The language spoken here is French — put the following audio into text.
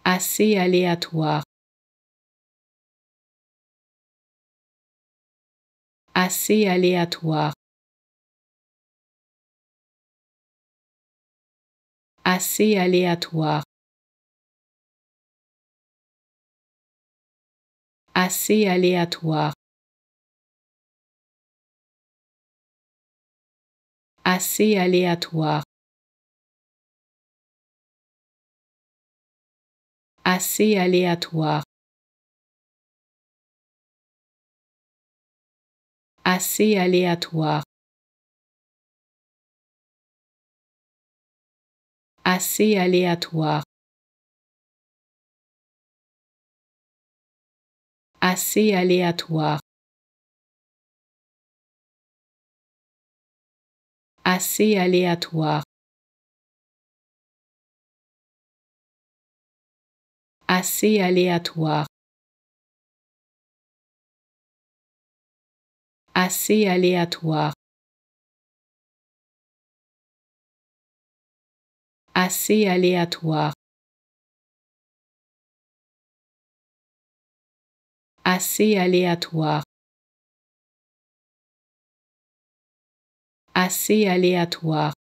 Assez aléatoire. Assez aléatoire. Assez aléatoire. Assez aléatoire. Assez aléatoire. Assez aléatoire. Assez aléatoire. Assez aléatoire. Assez aléatoire. Assez aléatoire. Assez aléatoire. Assez aléatoire. Assez aléatoire. Assez aléatoire. Assez aléatoire.